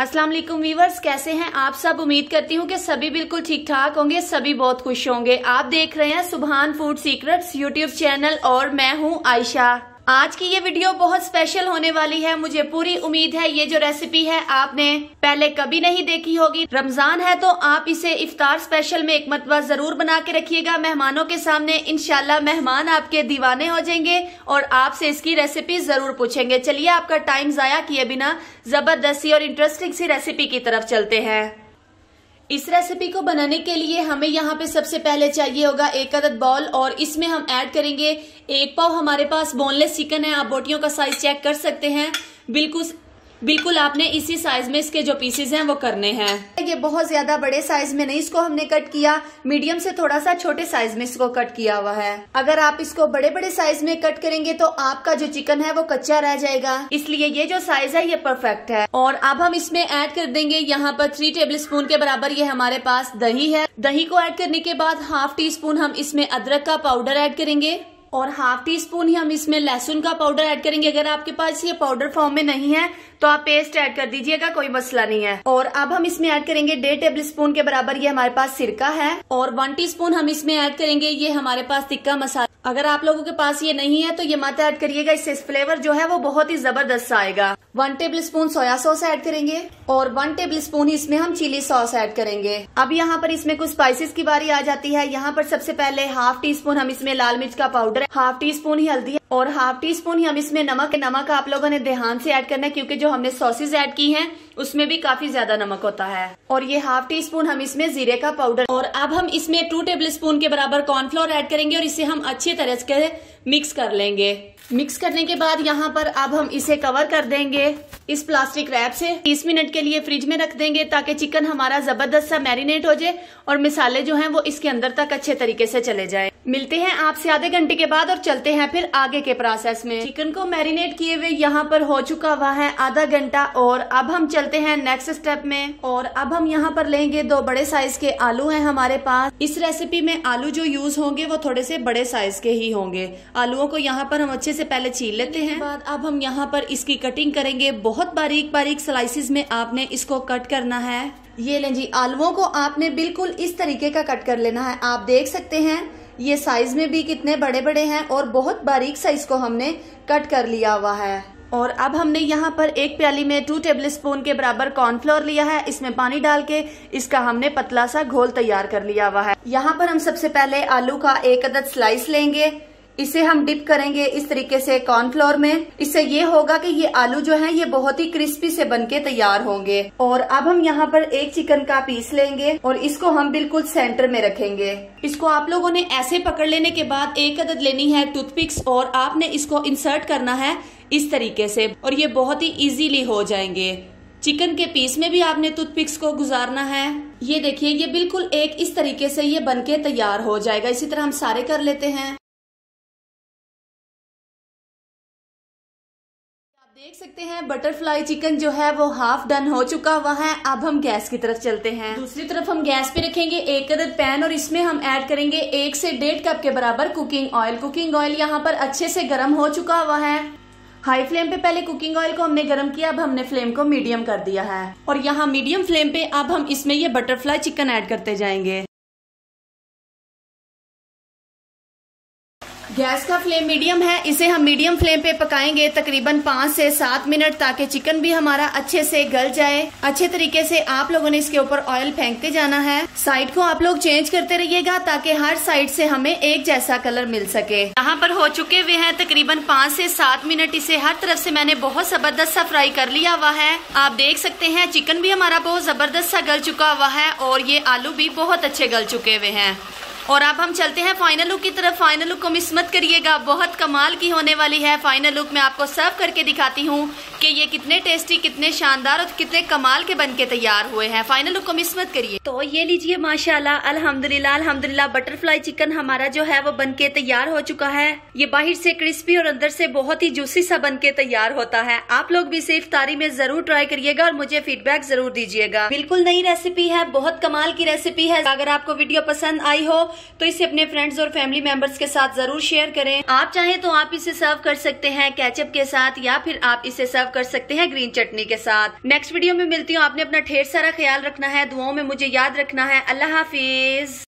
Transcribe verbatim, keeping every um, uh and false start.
अस्सलाम वालेकुम व्यूअर्स, कैसे हैं आप सब। उम्मीद करती हूँ कि सभी बिल्कुल ठीक ठाक होंगे, सभी बहुत खुश होंगे। आप देख रहे हैं सुभान फूड सीक्रेट्स यूट्यूब चैनल और मैं हूँ आयशा। आज की ये वीडियो बहुत स्पेशल होने वाली है। मुझे पूरी उम्मीद है ये जो रेसिपी है आपने पहले कभी नहीं देखी होगी। रमजान है तो आप इसे इफ्तार स्पेशल में एक मरतबा जरूर बना के रखिएगा मेहमानों के सामने। इंशाल्लाह मेहमान आपके दीवाने हो जाएंगे और आपसे इसकी रेसिपी जरूर पूछेंगे। चलिए आपका टाइम जाया किए बिना जबरदस्ती और इंटरेस्टिंग सी रेसिपी की तरफ चलते हैं। इस रेसिपी को बनाने के लिए हमें यहाँ पे सबसे पहले चाहिए होगा एक अदद बॉल और इसमें हम ऐड करेंगे एक पाव हमारे पास बोनलेस चिकन है। आप बोटियों का साइज चेक कर सकते हैं। बिल्कुल बिल्कुल आपने इसी साइज में इसके जो पीसेस हैं वो करने हैं। ये बहुत ज्यादा बड़े साइज में नहीं इसको हमने कट किया, मीडियम से थोड़ा सा छोटे साइज में इसको कट किया हुआ है। अगर आप इसको बड़े बड़े साइज में कट करेंगे तो आपका जो चिकन है वो कच्चा रह जाएगा, इसलिए ये जो साइज है ये परफेक्ट है। और अब हम इसमें ऐड कर देंगे यहाँ पर थ्री टेबल स्पून के बराबर ये हमारे पास दही है। दही को ऐड करने के बाद हाफ टी स्पून हम इसमें अदरक का पाउडर ऐड करेंगे और हाफ टी स्पून ही हम इसमें लहसुन का पाउडर ऐड करेंगे। अगर आपके पास ये पाउडर फॉर्म में नहीं है तो आप पेस्ट ऐड कर दीजिएगा, कोई मसला नहीं है। और अब हम इसमें ऐड करेंगे डेढ़ टेबल स्पून के बराबर ये हमारे पास सिरका है और वन टीस्पून हम इसमें ऐड करेंगे ये हमारे पास तिक्का मसाला। अगर आप लोगों के पास ये नहीं है तो ये मत ऐड करिएगा, इससे फ्लेवर जो है वो बहुत ही जबरदस्त आएगा। One tablespoon soya sauce add करेंगे और वन टेबल स्पून ही इसमें हम चिली सॉस ऐड करेंगे। अब यहाँ पर इसमें कुछ स्पाइसेस की बारी आ जाती है। यहाँ पर सबसे पहले हाफ टी स्पून हम इसमें लाल मिर्च का पाउडर, हाफ टी स्पून ही हल्दी और हाफ टी स्पून ही हम इसमें नमक। नमक आप लोगों ने ध्यान से ऐड करना है क्योंकि जो हमने सॉसेज ऐड की हैं उसमें भी काफी ज्यादा नमक होता है। और ये हाफ टी स्पून हम इसमें जीरे का पाउडर और अब हम इसमें टू टेबल स्पून के बराबर कॉर्नफ्लोर ऐड करेंगे और इसे हम अच्छी तरह से मिक्स कर लेंगे। मिक्स करने के बाद यहाँ पर अब हम इसे कवर कर देंगे इस प्लास्टिक रैप से। तीस मिनट के लिए फ्रिज में रख देंगे ताकि चिकन हमारा जबरदस्त सा मैरिनेट हो जाए और मसाले जो हैं वो इसके अंदर तक अच्छे तरीके से चले जाए। मिलते हैं आपसे आधे घंटे के बाद और चलते हैं फिर आगे के प्रोसेस में। चिकन को मैरिनेट किए हुए यहाँ पर हो चुका हुआ है आधा घंटा और अब हम चलते हैं नेक्स्ट स्टेप में। और अब हम यहाँ पर लेंगे दो बड़े साइज के आलू हैं हमारे पास। इस रेसिपी में आलू जो यूज होंगे वो थोड़े से बड़े साइज के ही होंगे। आलूओं को यहाँ पर हम अच्छे से पहले छील लेते हैं। बाद अब हम यहाँ पर इसकी कटिंग करेंगे। बहुत बारीक बारीक स्लाइसिस में आपने इसको कट करना है। ये लें जी, आलूओं को आपने बिल्कुल इस तरीके का कट कर लेना है। आप देख सकते हैं ये साइज में भी कितने बड़े बड़े हैं और बहुत बारीक साइज को हमने कट कर लिया हुआ है। और अब हमने यहाँ पर एक प्याली में टू टेबल स्पून के बराबर कॉर्नफ्लोर लिया है। इसमें पानी डाल के इसका हमने पतला सा घोल तैयार कर लिया हुआ है। यहाँ पर हम सबसे पहले आलू का एक अदद स्लाइस लेंगे, इसे हम डिप करेंगे इस तरीके से कॉर्नफ्लोर में। इससे ये होगा कि ये आलू जो है ये बहुत ही क्रिस्पी से बनके तैयार होंगे। और अब हम यहाँ पर एक चिकन का पीस लेंगे और इसको हम बिल्कुल सेंटर में रखेंगे। इसको आप लोगों ने ऐसे पकड़ लेने के बाद एक अदद लेनी है टूथपिक्स और आपने इसको इंसर्ट करना है इस तरीके से और ये बहुत ही इजीली हो जाएंगे। चिकन के पीस में भी आपने टूथपिक्स को गुजारना है। ये देखिए ये बिल्कुल एक इस तरीके से ये बनके तैयार हो जाएगा। इसी तरह हम सारे कर लेते हैं। देख सकते हैं बटरफ्लाई चिकन जो है वो हाफ डन हो चुका हुआ है। अब हम गैस की तरफ चलते हैं। दूसरी तरफ हम गैस पे रखेंगे एक अदद पैन और इसमें हम ऐड करेंगे एक से डेढ़ कप के बराबर कुकिंग ऑयल। कुकिंग ऑयल यहाँ पर अच्छे से गर्म हो चुका हुआ है। हाई फ्लेम पे पहले कुकिंग ऑयल को हमने गर्म किया, अब हमने फ्लेम को मीडियम कर दिया है और यहाँ मीडियम फ्लेम पे अब हम इसमें ये बटरफ्लाई चिकन ऐड करते जाएंगे। गैस का फ्लेम मीडियम है, इसे हम मीडियम फ्लेम पे पकाएंगे तकरीबन पाँच से सात मिनट ताकि चिकन भी हमारा अच्छे से गल जाए। अच्छे तरीके से आप लोगों ने इसके ऊपर ऑयल फेंकते जाना है। साइड को आप लोग चेंज करते रहिएगा ताकि हर साइड से हमें एक जैसा कलर मिल सके। यहाँ पर हो चुके हुए हैं तकरीबन पाँच से सात मिनट। इसे हर तरफ से मैंने बहुत जबरदस्त सा फ्राई कर लिया हुआ है। आप देख सकते हैं चिकन भी हमारा बहुत जबरदस्त सा गल चुका हुआ है और ये आलू भी बहुत अच्छे गल चुके हुए हैं। और अब हम चलते हैं फाइनल लुक की तरफ। फाइनल लुक को मिस मत करिएगा, बहुत कमाल की होने वाली है। फाइनल लुक मैं आपको सर्व करके दिखाती हूँ कि ये कितने टेस्टी, कितने शानदार और कितने कमाल के बनके तैयार हुए हैं। फाइनल लुक को मिस मत करिए। तो ये लीजिए माशाल्लाह अल्हम्दुलिल्लाह अल्हम्दुलिल्लाह बटरफ्लाई चिकन हमारा जो है वो बनके तैयार हो चुका है। ये बाहर से क्रिस्पी और अंदर से बहुत ही जूसी सा बनके तैयार होता है। आप लोग भी इसे इफ्तारी में जरूर ट्राई करिएगा और मुझे फीडबैक जरूर दीजिएगा। बिल्कुल नई रेसिपी है, बहुत कमाल की रेसिपी है। अगर आपको वीडियो पसंद आई हो तो इसे अपने फ्रेंड्स और फैमिली मेंबर्स के साथ जरूर शेयर करें। आप चाहें तो आप इसे सर्व कर सकते हैं केचप के साथ या फिर आप इसे सर्व कर सकते हैं ग्रीन चटनी के साथ। नेक्स्ट वीडियो में मिलती हूँ। आपने अपना ढेर सारा ख्याल रखना है, दुआओं में मुझे याद रखना है। अल्लाह हाफिज।